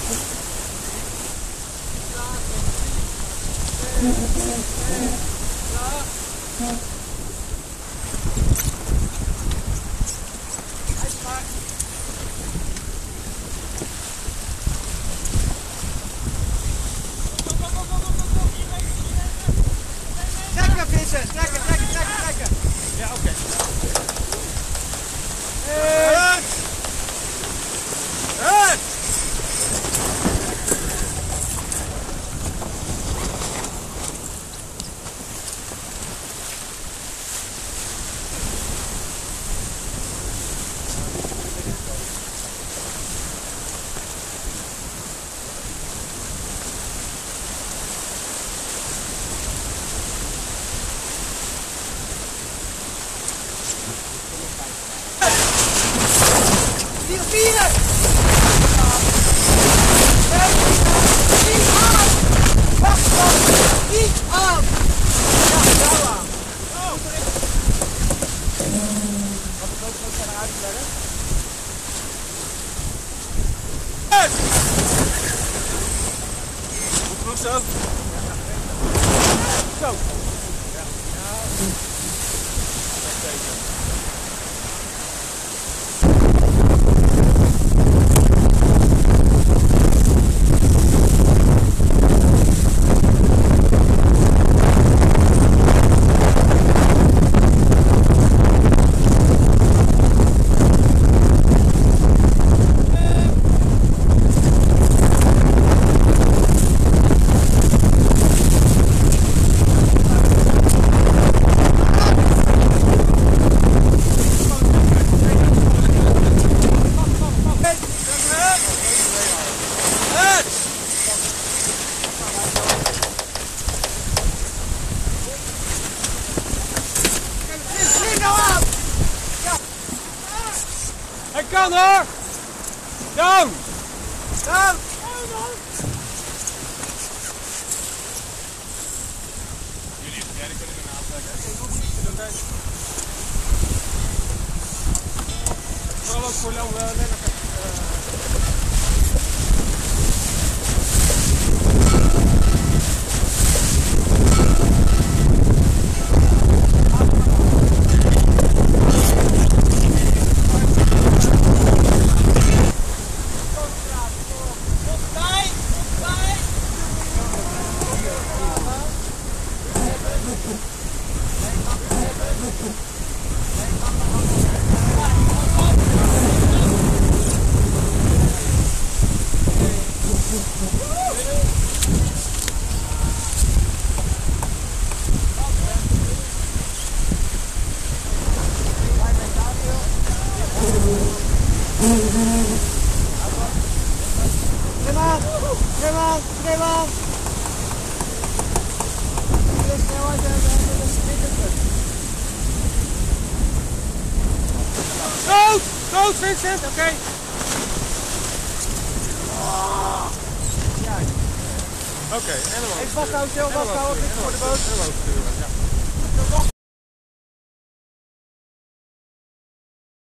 Trekken, Vincent, trekken. Ja, oké. Vier! Niet aan! Ja, jou aan. Wat de grootste zijn eruit te leggen? Goed genoeg zo? Zo. Hij kan hoor! Down! Down! Jullie kunnen hem aantrekken. Vooral ook voor Lennart. Rem aan! Rood, Vincent, oké. Oké, en dan vasthouden, voor de boot.